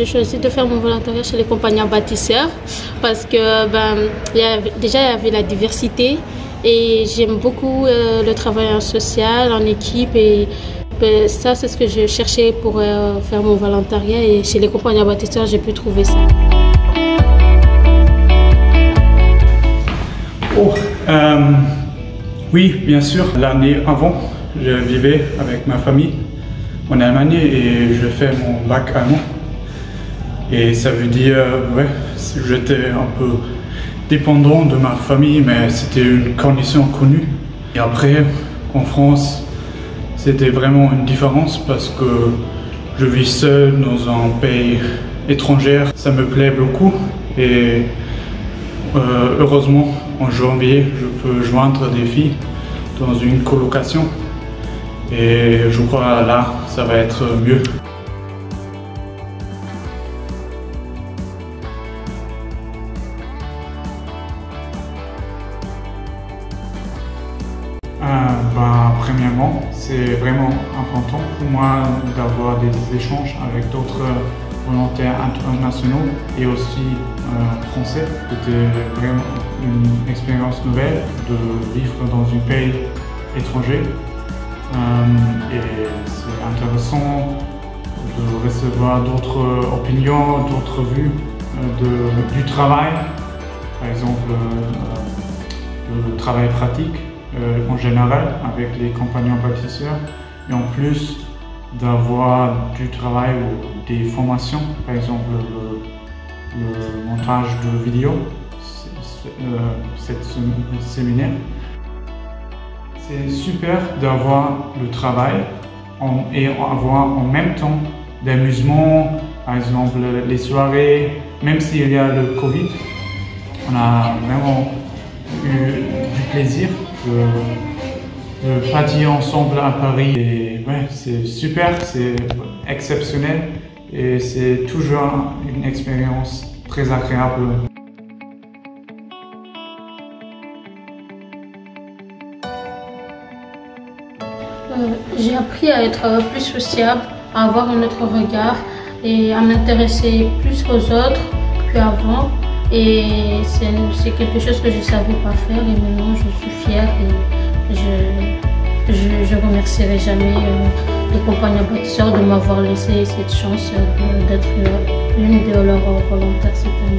j'ai choisi de faire mon volontariat chez les compagnons bâtisseurs parce que il y avait la diversité et j'aime beaucoup le travail en social, en équipe et ça c'est ce que je cherchais pour faire mon volontariat et chez les compagnons bâtisseurs j'ai pu trouver ça. Oui, bien sûr. L'année avant, je vivais avec ma famille en Allemagne et je fais mon bac allemand. Et ça veut dire, ouais, j'étais un peu dépendant de ma famille, mais c'était une condition connue. Et après, en France, c'était vraiment une différence parce que je vis seul dans un pays étranger. Ça me plaît beaucoup et heureusement, en janvier, je peux joindre des filles dans une colocation et je crois là, ça va être mieux. Premièrement, c'est vraiment important pour moi d'avoir des échanges avec d'autres volontaires internationaux et aussi français. C'était vraiment une expérience nouvelle de vivre dans un pays étranger et c'est intéressant de recevoir d'autres opinions, d'autres vues du travail, par exemple le travail pratique en général avec les compagnons bâtisseurs et en plus d'avoir du travail ou des formations, par exemple le montage de vidéos, cette séminaire. C'est super d'avoir le travail et avoir en même temps d'amusement, par exemple les soirées, même s'il y a le Covid, on a vraiment eu du plaisir de partir ensemble à Paris. Et ouais, c'est super, c'est exceptionnel et c'est toujours une expérience très agréable. J'ai appris à être plus sociable, à avoir un autre regard et à m'intéresser plus aux autres qu'avant. Et c'est quelque chose que je ne savais pas faire et maintenant je suis fière et je remercierai jamais les compagnons bâtisseurs de m'avoir laissé cette chance d'être une de leurs volontaires cette année.